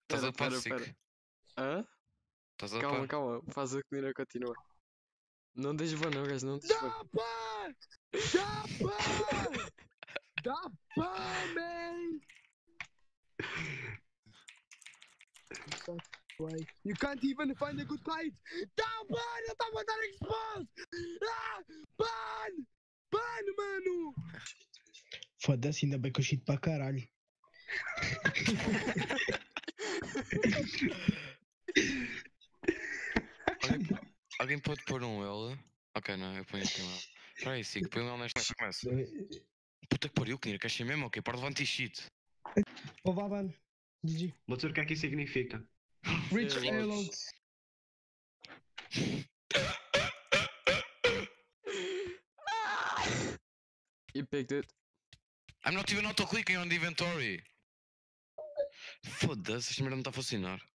Estás a par, Sick? Hã? Estás a Calma, par? calma. Faz o que Knyra continua. Não deixes ban, não, gajo, não deixes ban. Dá pá! Dá pá! Dá pá, man! You can't even find a good fight! Dá ban! Ele está a mandar expose! Ah! Ban! Ban, mano! Foda-se, ainda bem que eu chito para caralho. Alguém pode pôr um L? Ok, não, eu ponho aqui um L. Espera aí, Sick, põe um L nesta começa. Puta que pariu, Knyra, queres ser mesmo? Ok, para levar shit. Ô, vá, mano. GG. Vou dizer o que é que isso significa. Rich Airloads. Airloads. You picked it. I'm not even auto-clicking on the inventory. Foda-se, esta merda não está a funcionar.